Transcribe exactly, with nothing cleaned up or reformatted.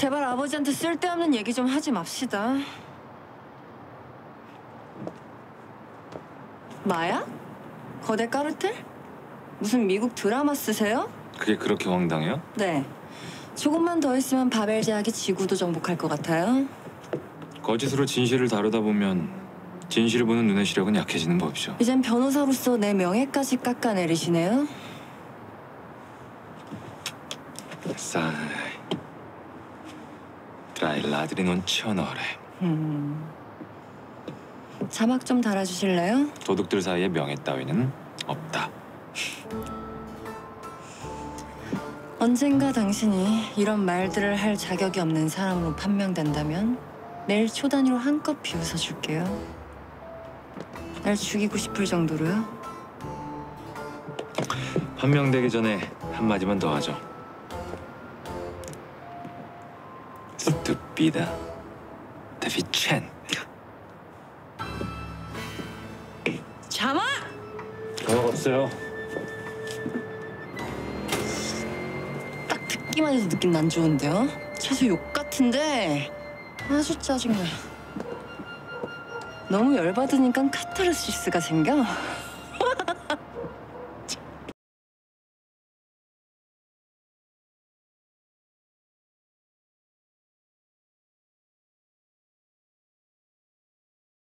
제발 아버지한테 쓸데없는 얘기 좀 하지 맙시다. 마약? 거대 까르텔? 무슨 미국 드라마 쓰세요? 그게 그렇게 황당해요? 네. 조금만 더 있으면 바벨 제약이 지구도 정복할 것 같아요. 거짓으로 진실을 다루다 보면 진실을 보는 눈의 시력은 약해지는 법이죠. 이젠 변호사로서 내 명예까지 깎아내리시네요. Sai, tra i ladri non c'è onore. 음. 자막 좀 달아주실래요? 도둑들 사이에 명예 따위는 없다. 언젠가 당신이 이런 말들을 할 자격이 없는 사람으로 판명된다면 내일 초 단위로 한껏 비웃어줄게요. 날 죽이고 싶을 정도로요? 판명되기 전에 한마디만 더 하죠. Stupida deficiente. 자막! 자막 없어요. 딱 듣기만 해도 느낌 난 좋은데요? 채소 욕 같은데 아주 짜증나. 너무 열받으니까 카타르시스가 생겨.